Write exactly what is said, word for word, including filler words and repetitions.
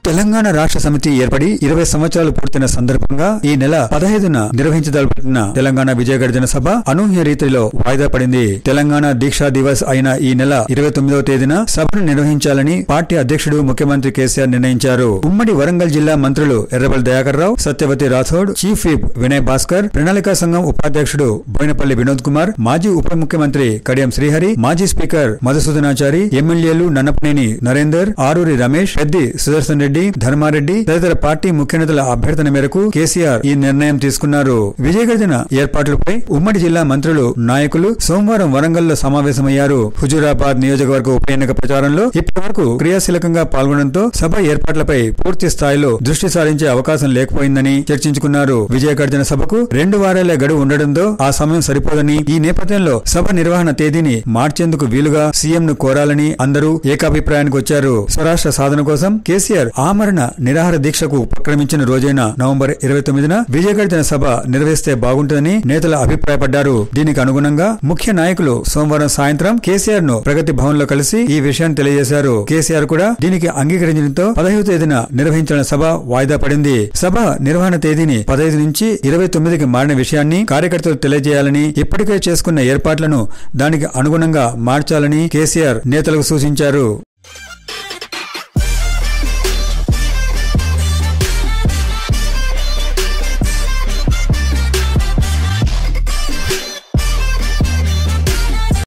తెలంగాణ రాష్ట్ర సమితి ఏర్పడి ఇరవై సంవత్సరాలు పూర్తయిన సందర్భంగా ఈ నెల పదహైదున నిర్వహించదలపెట్టిన తెలంగాణ విజయగర్జన సభ అనూహ్య రీతిలో వాయిదా పడింది. తెలంగాణ దీక్షా దివస్ అయిన ఈ నెల ఇరవై తొమ్మిదవ తేదీన సభను నిర్వహించాలని పార్టీ అధ్యక్షుడు ముఖ్యమంత్రి కేసీఆర్ నిర్ణయించారు. ఉమ్మడి వరంగల్ జిల్లా మంత్రులు ఎర్రబెల్లి దయాకర్ రావు, సత్యవతి రాథోడ్, చీఫ్ విప్ వినయ్ భాస్కర్, ప్రణాళికా సంఘం ఉపాధ్యక్షుడు బోయినపల్లి వినోద్ కుమార్, మాజీ ఉప ముఖ్యమంత్రి కడియం శ్రీహరి, మాజీ స్పీకర్ మధుసూదనాచారి, ఎమ్మెల్యేలు నన్నపనేని నరేందర్, ఆరూరి రమేష్, పెద్ది సుదర్శన్ రెడ్డి, ధర్మారెడ్డి తదితర పార్టీ ముఖ్య నేతల అభ్యర్థన మేరకు కేసీఆర్ ఈ నిర్ణయం తీసుకున్నారు. విజయగర్జన ఏర్పాట్లపై ఉమ్మడి జిల్లా మంత్రులు, నాయకులు సోమవారం వరంగల్లో సమావేశమయ్యారు. హుజూరాబాద్ నియోజకవర్గ ఉప ఎన్నిక ప్రచారంలో ఇప్పటి వరకు క్రియాశీలకంగా పాల్గొనడంతో సభ ఏర్పాట్లపై పూర్తి స్థాయిలో దృష్టి సారించే అవకాశం లేకపోయిందని చర్చించుకున్నారు. విజయగర్జన సభకు రెండు వారాలే గడువు ఉండడంతో ఆ సమయం సరిపోదని, ఈ నేపథ్యంలో సభ నిర్వహణ తేదీని మార్చేందుకు వీలుగా సీఎం ను కోరాలని అందరూ ఏకాభిప్రాయానికి వచ్చారు. స్వరాష్ట్ర సాధన కోసం కేసీఆర్ ఆమరణ నిరాహార దీక్షకు ఉపక్రమించిన రోజైన నవంబర్ ఇరవై తొమ్మిదిన విజయగర్జన సభ నిర్వహిస్తే బాగుంటుందని నేతలు అభిప్రాయపడ్డారు. దీనికి అనుగుణంగా ముఖ్య నాయకులు సోమవారం సాయంత్రం కేసీఆర్ ను ప్రగతి భవన్ లో కలిసి ఈ విషయాన్ని తెలియజేశారు. కేసీఆర్ కూడా దీనికి అంగీకరించడంతో పదహైదు తేదీన నిర్వహించిన సభ వాయిదా పడింది. సభ నిర్వహణ తేదీని పదహైదు నుంచి ఇరవై తొమ్మిదికి మారిన విషయాన్ని కార్యకర్తలు తెలియజేయాలని, ఇప్పటికే చేసుకున్న ఏర్పాట్లను దానికి అనుగుణంగా మార్చాలని కేసీఆర్ నేతలకు సూచించారు.